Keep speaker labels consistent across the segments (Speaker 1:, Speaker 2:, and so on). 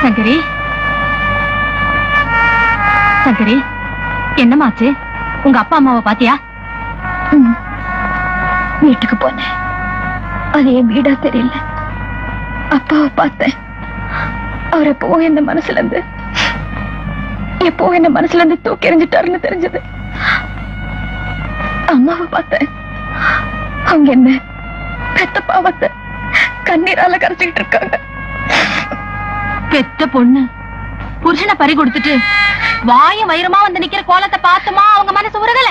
Speaker 1: சங்கரி சங்கரி, என்னமாச்சு? உங்க அப்பா அம்மாவை பாத்தியா?
Speaker 2: வீட்டுக்கு போனேன். அது என் வீடா தெரியல. அப்பாவை பார்த்தேன். அவர் எப்போ என்ன மனசுல இருந்து தூக்கி எறிஞ்சிட்டாருன்னு தெரிஞ்சது. அம்மாவை பார்த்தேன். அவங்க என்ன பெத்த பாவத்தை கண்ணீரால கரைச்சிக்கிட்டு இருக்காங்க.
Speaker 1: பெத்த பொண்ணு புருஷனை பறி கொடுத்துட்டு வாய வயிறுமா வந்து நிக்கிற கோலத்தை பார்த்துமா அவங்க மனசு உருகல?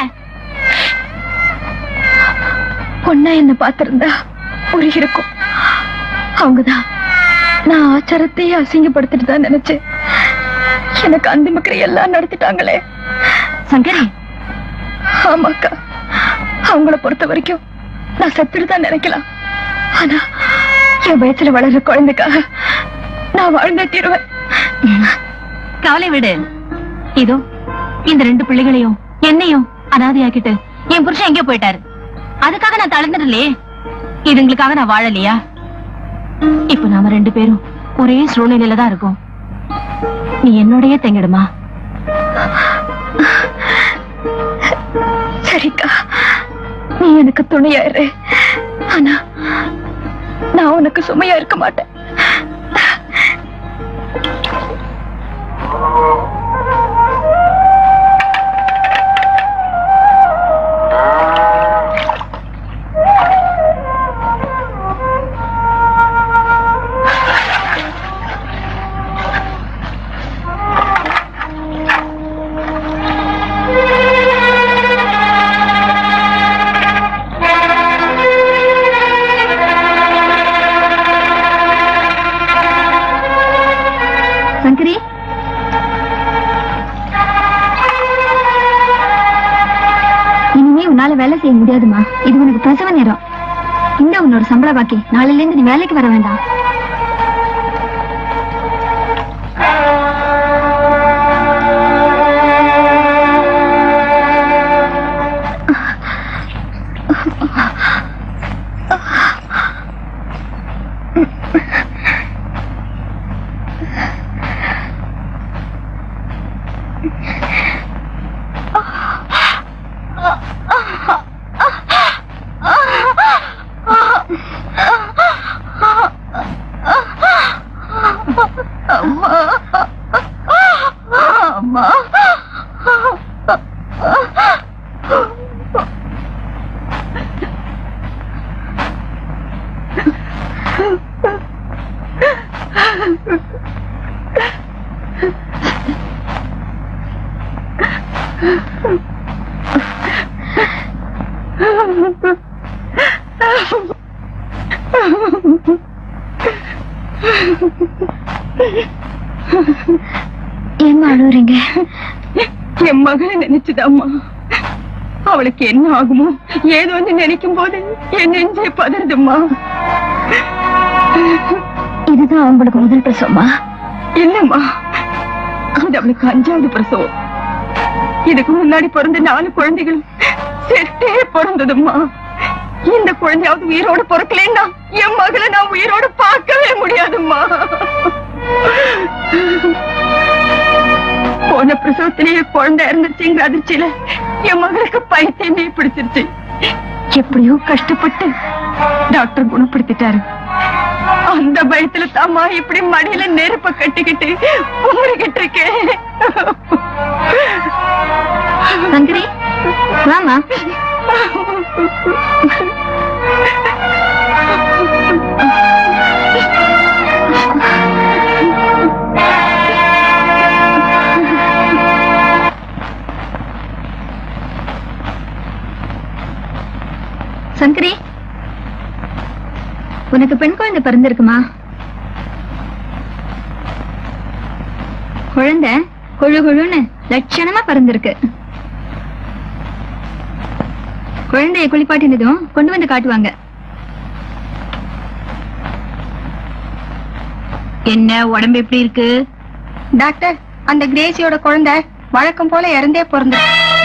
Speaker 2: பொண்ணா என்ன பார்த்திருந்தா உருகி இருக்கும். அவங்கதான் நான் ஆச்சாரத்தையே அசிங்கப்படுத்திட்டு தான் நினைச்சேன். எனக்கு அந்திமக்கிற எல்லாம் நடத்திட்டாங்களே.
Speaker 1: சங்கரி,
Speaker 2: ஆமாக்கா, அவங்கள பொறுத்த வரைக்கும் நான் செத்துட்டு தான் நினைக்கலாம். ஆனா என் வயசுல வளர்ற குழந்தைக்காக நான் வாழ்ந்தே தீருவேன்.
Speaker 1: கவலை விடு. இதோ இந்த 2 பிள்ளைகளையும் என்னையும் அனாதையாக்கிட்டு என் புருஷன் எங்கேயோ போயிட்டாரு. அதுக்காக நான் தளர்ந்துடலையே. இதுங்களுக்காக நான் வாழலையா? இப்ப நாம 2 பேரும் ஒரே சூழ்நிலையில தான் இருக்கோம். நீ என்னோடய தங்கிடுமா?
Speaker 2: சரிக்கா, நீ எனக்கு துணையாயிரு. ஆனா நான் உனக்கு சுமையா இருக்க மாட்டேன்.
Speaker 1: சங்கரி,
Speaker 2: இனிமே உன்னால வேலை செய்ய முடியாதுமா. இது உனக்கு பிரசவ நேரம். இந்த உன்னோட சம்பள பாக்கி. நாளையில இருந்து நீ வேலைக்கு வர வேண்டாம். ஏம்மா அழுறீங்க? என் மகளை நினைச்சுதாம்மா. அவளுக்கு என்ன ஆகுமோ ஏதோ நினைக்கும் போது என் நெஞ்சே பதறுதும்மா. இதுதான் அவங்களுக்கு முதல் பிரசவமா? இல்லம்மா, அது அவளுக்கு 5வது பிரசவம். இதுக்கு முன்னாடி பிறந்த 4 குழந்தைகள் செட்டே பிறந்ததும்மா. இந்த குழந்தையாவது உயிரோடு பிறக்கலன்னா என் மகளை நான் உயிரோடு பார்க்கவே முடியாதும்மா. போன பிரசவத்திலேயே குழந்தை இருந்துச்சுங்கிற அதிர்ச்சியில என் மகளுக்கு பைத்தியமே பிடிச்சிருச்சு. எப்படியோ கஷ்டப்பட்டு டாக்டர் குணப்படுத்திட்டாரு. அந்த பயத்துல தாமா இப்படி மடியில நெருப்ப கட்டிக்கிட்டு ஊறிக்கிட்டு இருக்கேன்.
Speaker 1: சங்கரி, வாமா.
Speaker 2: சங்கரி, உனக்கு பெண் குழந்தை பிறந்திருக்குமா? குழந்தை கொழு கொழுன்னு லட்சணமா பிறந்திருக்கு. குழந்தைய குளிப்பாட்டினதும் கொண்டு வந்து காட்டுவாங்க.
Speaker 1: என்ன உடம்பு எப்படி இருக்கு?
Speaker 2: டாக்டர், அந்த கிரேசியோட குழந்தை வழக்கம் போல இறந்தே பிறந்த.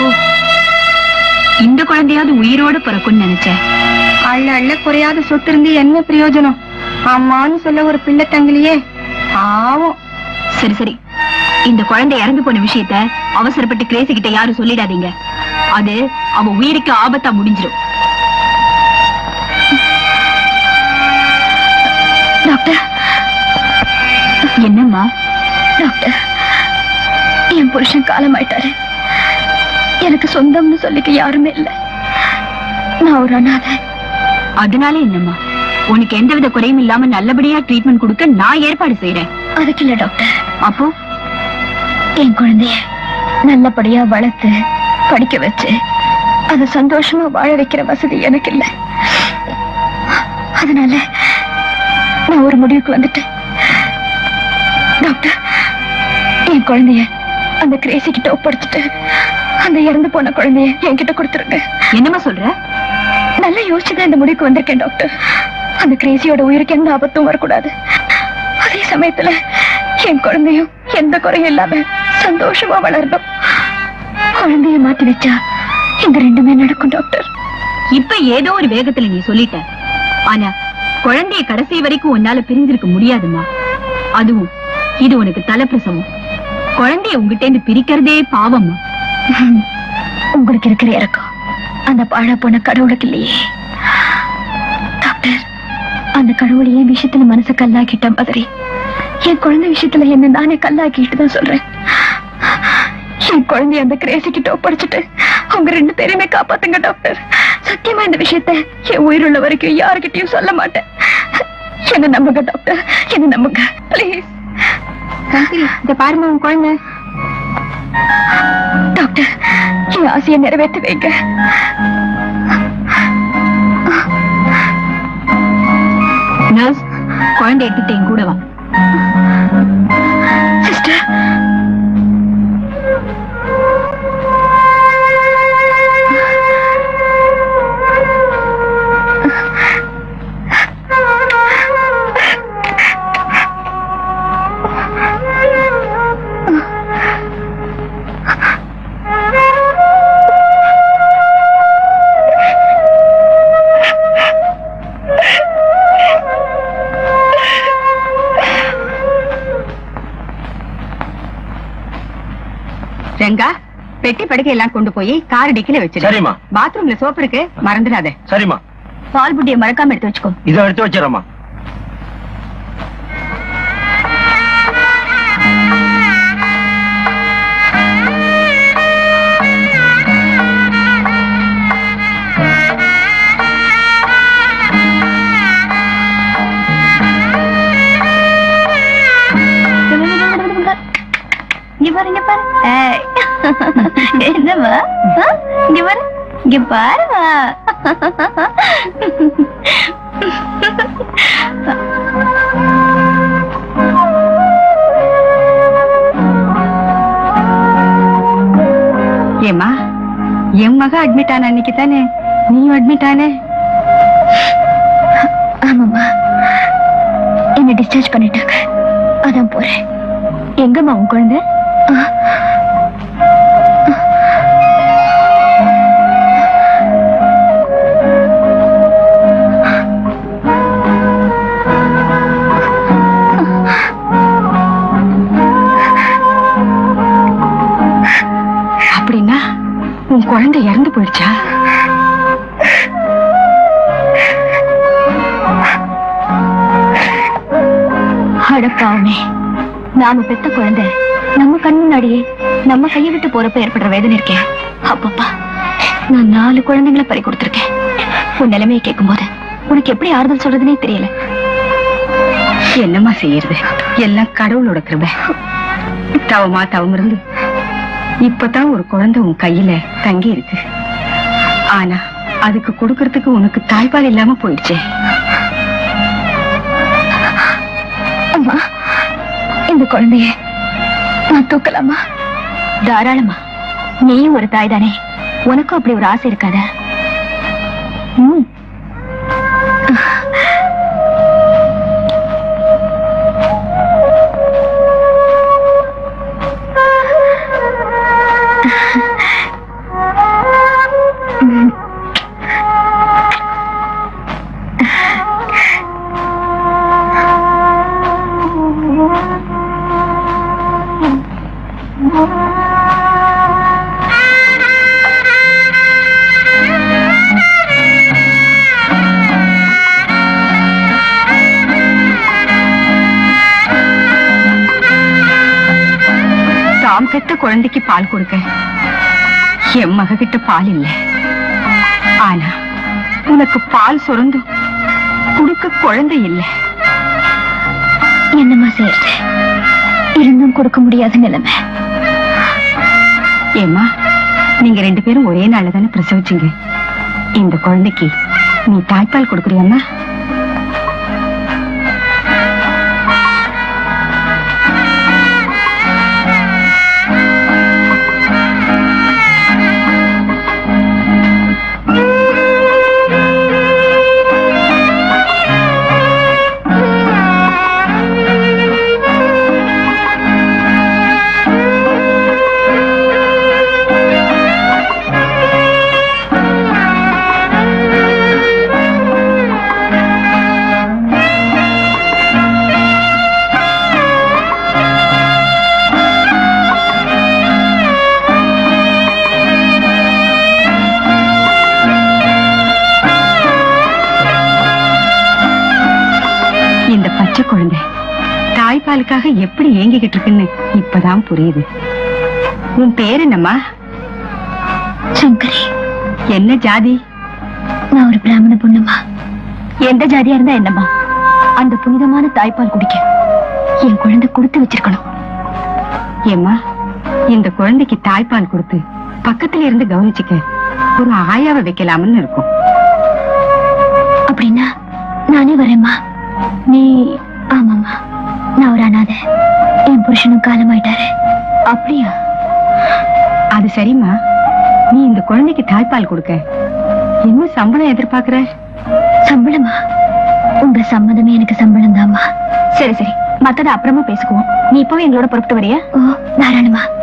Speaker 1: இந்த குழந்தையாவது உயிரோடு பிறக்கும்னு நினைச்சேன்.
Speaker 2: அள்ள அள்ள குறையாத சொத்து இருந்து என்ன பிரயோஜனம்? அம்மான்னு சொல்ல ஒரு பிள்ளை தங்கலையே. ஆவும்
Speaker 1: சரி சரி, இந்த குழந்தை இறந்து போன விஷயத்த அவசரப்பட்டு கிரேசி கிட்ட யாரும் சொல்லிடாதீங்க. அது அவ உயிருக்கு ஆபத்தா முடிஞ்சிடும்.
Speaker 2: டாக்டர்.
Speaker 1: என்னம்மா?
Speaker 2: டாக்டர், என் புருஷன் காலமாயிட்டாரு. எனக்கு சொந்தம்னு சொல்லிக்க யாருமே இல்லை. நான் ஒரு அனாதை.
Speaker 1: அதனால என்னம்மா, உனக்கு எந்தவித குறையும் இல்லாம நல்லபடியா ட்ரீட்மெண்ட் கொடுக்க நான் ஏற்பாடு செய்யறேன்.
Speaker 2: அதுக்கு இல்ல டாக்டர்.
Speaker 1: அப்போ
Speaker 2: என் குழந்தைய நல்லபடியா வளர்த்து படிக்க வச்சு அதை சந்தோஷமா வாழ வைக்கிற வசதி எனக்கு இல்லை. அதனால நான் ஒரு முடிவுக்கு வந்துட்டேன். டாக்டர், என் குழந்தைய அந்த கிரேசி கிட்ட ஒப்படைச்சிட்டு அந்த இறந்து போன குழந்தைய என்கிட்ட கொடுத்துருங்க.
Speaker 1: என்னமா சொல்ற?
Speaker 2: நல்லா யோசிச்சுதான் இந்த முடிவுக்கு வந்திருக்கேன் டாக்டர். அந்த கிரேசியோட உயிருக்கு எந்த ஆபத்தும் வரக்கூடாது. அதே சமயத்துல என் குழந்தையும் எந்த குறையும் இல்லாம சந்தோஷமா வளரணும். குழந்தைய மாத்தி வச்சா இந்த ரெண்டுமே நடக்கும் டாக்டர்.
Speaker 1: இப்ப ஏதோ ஒரு வேகத்துல நீ சொல்லிட்ட. ஆனா குழந்தைய கடைசி வரைக்கும் உன்னால பிரிஞ்சிருக்க முடியாதுமா. அதுவும் இது உனக்கு தலைப்பிரசவம். குழந்தைய உங்ககிட்ட இருந்து பிரிக்கிறதே பாவம்மா.
Speaker 2: உங்களுக்கு இருக்கிற இறக்கம் அந்த பாழா போன கடவுளுக்கு இல்லையே டாக்டர். அந்த கடவுள் என் விஷயத்துல மனசு கல்லாக்கிட்ட மாதிரி என் குழந்தை விஷயத்துல என்ன நானே கல்லாக்கிட்டு தான் சொல்றேன். என் குழந்தைய அந்த கிரேசி கிட்ட ஒப்படைச்சிட்டு அவங்க ரெண்டு பேரையுமே காப்பாத்துங்க டாக்டர். சத்தியமா இந்த விஷயத்த என் உயிருள்ள வரைக்கும் யாருக்கிட்டையும் சொல்ல மாட்டேன். என்ன நம்புங்க டாக்டர், என்ன நம்புங்க பிளீஸ்.
Speaker 1: இத பாருமா உன் குழந்தை.
Speaker 2: டாக்டர், என் ஆசையை நிறைவேற்றி வைங்க.
Speaker 1: நர்ஸ், குழந்தை எடுத்துட்டு என் கூட வா.
Speaker 2: சிஸ்டர்,
Speaker 1: ரெங்கா, பெட்டி படுக்கை எல்லாம் கொண்டு போய் கார் டிக்கில வச்சிரு.
Speaker 3: சரிம்மா.
Speaker 1: பாத்ரூம்ல சோப்பு இருக்கு, மறந்துடாத.
Speaker 3: சரிம்மா.
Speaker 1: பால் புட்டியை மறக்காம எடுத்து வச்சுக்கோ.
Speaker 3: இதை எடுத்து வச்சிடறேம்மா.
Speaker 2: இங்க பாரு என்னவா? இங்க பாரு, இங்க பாருவா.
Speaker 1: ஏமா, என் மக அட்மிட் ஆன அன்னைக்கு தானே நீயும் அட்மிட் ஆன?
Speaker 2: ஆமாம்மா, என்ன டிஸ்சார்ஜ் பண்ணிட்டாங்க. அதான் போறேன்.
Speaker 1: எங்கம்மா உன் குழந்தை? அப்படின்னா உன் குழந்தை இறந்து போயிடுச்சா?
Speaker 2: அடப்பாவுமே, நாம பெத்த குழந்தை நம்ம கண் முன்னாடியே நம்ம கையை விட்டு போறப்ப ஏற்படுற வேதனை இருக்கேன். அப்பப்பா, நான் 4 குழந்தைங்களை பறி கொடுத்திருக்கேன். உன் நிலைமையை கேட்கும் போது உனக்கு எப்படி ஆறுதல் சொல்றதுனே தெரியல.
Speaker 1: என்னம்மா செய்யறது? எல்லாம் கடவுளோட கிருபை. தவமா தவம் இருந்து இப்பதான் ஒரு குழந்தை உன் கையில தங்கி இருக்கு. ஆனா அதுக்கு கொடுக்கறதுக்கு உனக்கு தாய்ப்பால் இல்லாம போயிடுச்சே.
Speaker 2: அம்மா, இந்த குழந்தைய நான் தூக்கலாமா?
Speaker 1: தாராளமா.
Speaker 2: நீயும் ஒரு தாய் தானே, உனக்கும் அப்படி ஒரு ஆசை இருக்காதா? பெத்த குழந்தைக்கு பால் கொடுக்க என் மக கிட்ட பால் இல்ல. ஆனா உனக்கு பால் சுரந்தும் கொடுக்க குழந்தை இல்லை.
Speaker 1: என்னம்மா செய்யறது? இருந்தும் கொடுக்க முடியாத நிலைமை.
Speaker 2: ஏம்மா, நீங்க 2 பேரும் ஒரே நாள்ல தானே பிரசவிச்சீங்க. இந்த குழந்தைக்கு நீ தாய்ப்பால் கொடுக்குறியம்மா? குழந்தை தாய்ப்பாலுக்காக எப்படி ஏங்கிக்கிட்டு இருக்குன்னு இப்பதான் புரியுது. உன் பேர் என்னம்மா?
Speaker 1: சங்கரி.
Speaker 2: என்ன ஜாதி?
Speaker 1: நான் ஒரு பிராமண பொண்ணுமா. எந்த ஜாதியா இருந்தா என்னம்மா, அந்த புனிதமான தாய்ப்பால் குடிக்க என் குழந்தை கொடுத்து வச்சிருக்கணும்.
Speaker 2: ஏம்மா, இந்த குழந்தைக்கு தாய்ப்பால் கொடுத்து பக்கத்துல இருந்து கவனிச்சுக்க ஒரு ஆயாவை வைக்கலாம்னு இருக்கும்.
Speaker 1: அப்படின்னா நானே வரேம்மா. நீ? ஆமாம்மா, நான் ஒரு அனாதை. என் புருஷனும் காலமாயிட்டாரு.
Speaker 2: அப்படியா? அது சரிம்மா, நீ இந்த குழந்தைக்கு தாய்ப்பால் கொடுக்க என்ன சம்பளம் எதிர்பார்க்கிற?
Speaker 1: சம்பளமா? உங்க சம்மதமே எனக்கு சம்பளம் தான்மா. சரி சரி, மத்தத அப்புறமா பேசுவோம். நீ இப்பவே எங்களோட புறப்பட்டு வரியா? ஓ, தாராளமா.